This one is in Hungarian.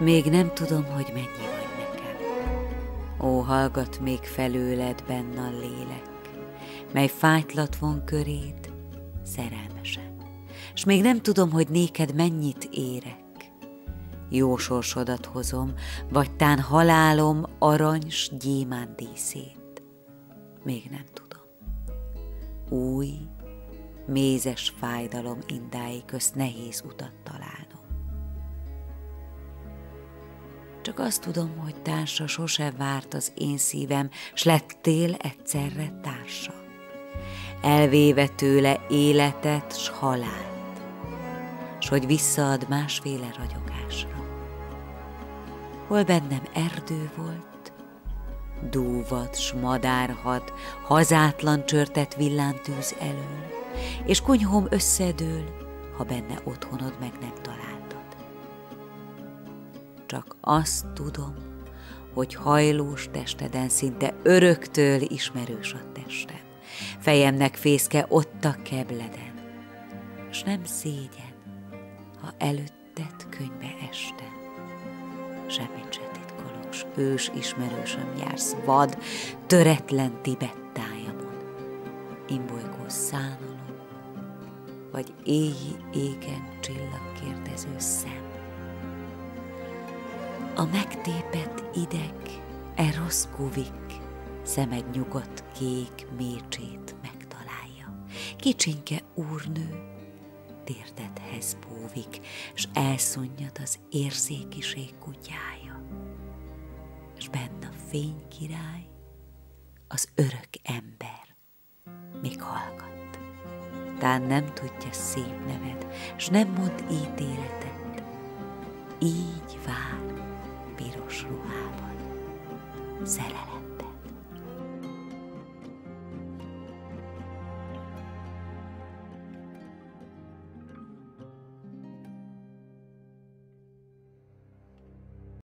Még nem tudom, hogy mennyi vagy nekem. Ó, hallgat még felőled benn a lélek, mely fájtlat von köréd, szerelmesen. S még nem tudom, hogy néked mennyit érek. Jó sorsodat hozom, vagy tán halálom arany s gyémánt díszét. Még nem tudom. Új, mézes fájdalom indái közt nehéz utat találnom. Csak azt tudom, hogy társa sose várt az én szívem, s lettél egyszerre társa, elvéve tőle életet s halált, s hogy visszaad másféle ragyogásra. Hol bennem erdő volt, dúvad s madárhad, hazátlan csörtet villámtűz elől, és kunyhóm összedől, ha benne otthonod meg nem találtad. Csak azt tudom, hogy hajlós testeden szinte öröktől ismerős a testem, fejemnek fészke ott a kebleden, s nem szégyen, ha előtted könnybe estem. Semmit se titkolós, ős ismerősöm jársz vad, töretlen Tibet-tájamon, imbolygós szánalom, vagy éji égen csillagkérdező szem. A megtépett ideg, eroszkuvik, szemed nyugodt kék mécsét megtalálja. Kicsinke úrnő, térdedhez bóvik, s elszunnyad az érzékiség kutyája. S benn a fénykirály, az örök ember még hallgat. Tán nem tudja szép neved, s nem mond ítéletet. Így vár piros ruhában szerelem.